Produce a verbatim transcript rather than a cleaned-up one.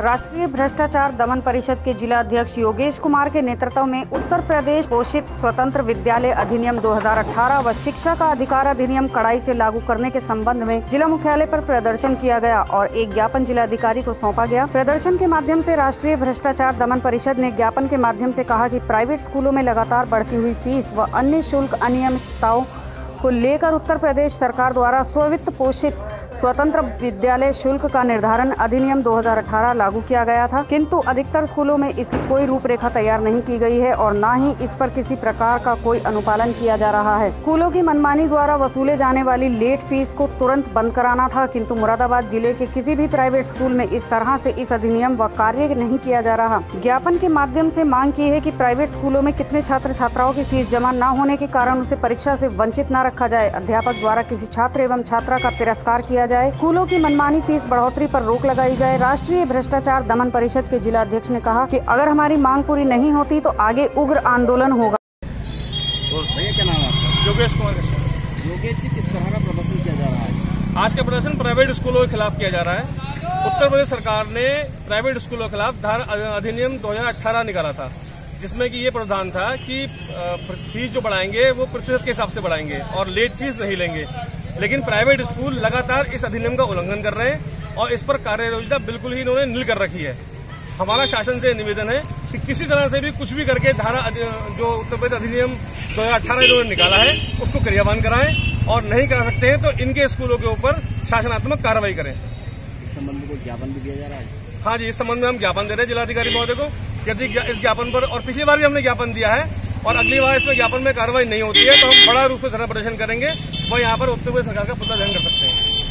राष्ट्रीय भ्रष्टाचार दमन परिषद के जिला अध्यक्ष योगेश कुमार के नेतृत्व में उत्तर प्रदेश पोषित स्वतंत्र विद्यालय अधिनियम दो हज़ार अठारह व शिक्षा का अधिकार अधिनियम कड़ाई से लागू करने के संबंध में जिला मुख्यालय पर प्रदर्शन किया गया और एक ज्ञापन जिलाधिकारी को सौंपा गया। प्रदर्शन के माध्यम से राष्ट्रीय भ्रष्टाचार दमन परिषद ने ज्ञापन के माध्यम से कहा कि प्राइवेट स्कूलों में लगातार बढ़ती हुई फीस व अन्य शुल्क अनियमितताओं को लेकर उत्तर प्रदेश सरकार द्वारा स्ववित्त पोषित स्वतंत्र विद्यालय शुल्क का निर्धारण अधिनियम दो हज़ार अठारह लागू किया गया था, किंतु अधिकतर स्कूलों में इसकी कोई रूपरेखा तैयार नहीं की गई है और न ही इस पर किसी प्रकार का कोई अनुपालन किया जा रहा है। स्कूलों की मनमानी द्वारा वसूले जाने वाली लेट फीस को तुरंत बंद कराना था, किंतु मुरादाबाद जिले के किसी भी प्राइवेट स्कूल में इस तरह से इस अधिनियम व कार्य नहीं किया जा रहा। ज्ञापन के माध्यम से मांग की है कि प्राइवेट स्कूलों में कितने छात्र छात्राओं की फीस जमा न होने के कारण उसे परीक्षा से वंचित न रखा जाए, अध्यापक द्वारा किसी छात्र एवं छात्रा का तिरस्कार किया जाए, स्कूलों की मनमानी फीस बढ़ोतरी पर रोक लगाई जाए। राष्ट्रीय भ्रष्टाचार दमन परिषद के जिला अध्यक्ष ने कहा कि अगर हमारी मांग पूरी नहीं होती तो आगे उग्र आंदोलन होगा। और भैया क्या नाम है आपका? योगेश कुमार। योगेश जी, किस तरह का प्रदर्शन किया जा रहा है? आज का प्रदर्शन प्राइवेट स्कूलों के खिलाफ किया जा रहा है। उत्तर प्रदेश सरकार ने प्राइवेट स्कूलों के खिलाफ धारा अधिनियम दो हज़ार अठारह निकाला था, जिसमें कि ये प्रावधान था कि फीस जो बढ़ाएंगे वो प्रतिशत के हिसाब से बढ़ाएंगे और लेट फीस नहीं लेंगे। लेकिन प्राइवेट स्कूल लगातार इस अधिनियम का उल्लंघन कर रहे हैं और इस पर कार्य योजना बिल्कुल ही इन्होंने नील कर रखी है। हमारा शासन से निवेदन है कि किसी तरह से भी कुछ भी करके धारा जो उत्तर प्रदेश अधिनियम दो हज़ार अठारह इन्होंने निकाला है उसको क्रियान्वयन कराएं और नहीं करा सकते हैं तो इनके स्कूलों के ऊपर शासनात्मक कार्रवाई करें। इस संबंध में कोई ज्ञापन भी दिया जा रहा है? हाँ जी, इस संबंध में हम ज्ञापन दे रहे हैं जिलाधिकारी महोदय को। यदि इस ज्ञापन पर, और पिछली बार भी हमने ज्ञापन दिया है और अगली बार इसमें ज्ञापन में कार्रवाई नहीं होती है तो हम बड़ा रूप से धरना प्रदर्शन करेंगे। वह यहाँ पर उत्तर प्रदेश सरकार का पुतला दहन कर सकते हैं।